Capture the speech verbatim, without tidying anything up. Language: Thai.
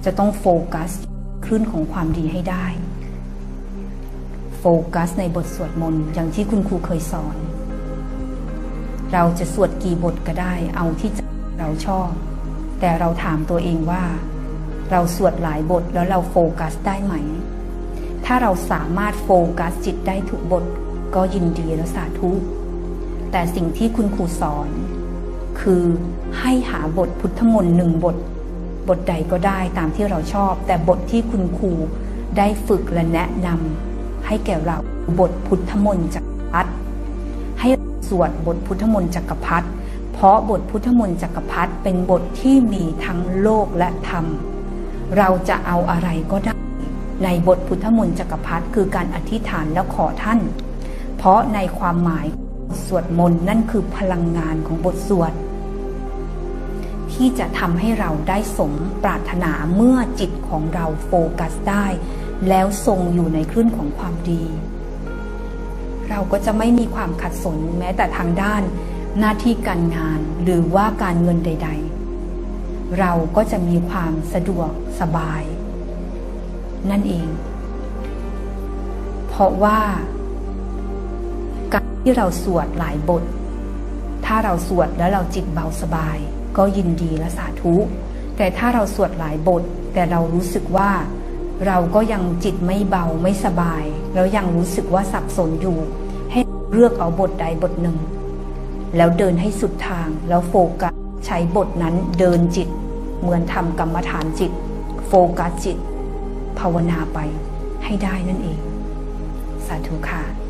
จะต้องโฟกัสคลื่นของความดีให้ได้โฟกัสในบทสวดมนต์อย่างที่คุณครูเคยสอนเราจะสวดกี่บทก็ได้เอาที่เราชอบแต่เราถามตัวเองว่าเราสวดหลายบทแล้วเราโฟกัสได้ไหมถ้าเราสามารถโฟกัสจิตได้ทุกบทก็ยินดีและสาธุแต่สิ่งที่คุณครูสอนคือให้หาบทพุทธมนต์หนึ่งบทบทใดก็ได้ตามที่เราชอบแต่บทที่คุณครูได้ฝึกและแนะนำให้แก่เราบทพุทธมนต์จักรพรรดิให้สวดบทพุทธมนต์จักรพรรดิเพราะบทพุทธมนต์จักรพรรดิเป็นบทที่มีทั้งโลกและธรรมเราจะเอาอะไรก็ได้ในบทพุทธมนต์จักรพรรดิคือการอธิษฐานและขอท่านเพราะในความหมายสวดมนต์นั่นคือพลังงานของบทสวดที่จะทำให้เราได้สมปรารถนาเมื่อจิตของเราโฟกัสได้แล้วทรงอยู่ในคลื่นของความดีเราก็จะไม่มีความขัดสนแม้แต่ทางด้านหน้าที่การงานหรือว่าการเงินใดๆเราก็จะมีความสะดวกสบายนั่นเองเพราะว่าการที่เราสวดหลายบทถ้าเราสวดแล้วเราจิตเบาสบายก็ยินดีและสาธุแต่ถ้าเราสวดหลายบทแต่เรารู้สึกว่าเราก็ยังจิตไม่เบาไม่สบายแล้วยังรู้สึกว่าสับสนอยู่ให้เลือกเอาบทใดบทหนึ่งแล้วเดินให้สุดทางแล้วโฟกัสใช้บทนั้นเดินจิตเหมือนทำกรรมฐานจิตโฟกัสจิตภาวนาไปให้ได้นั่นเองสาธุค่ะ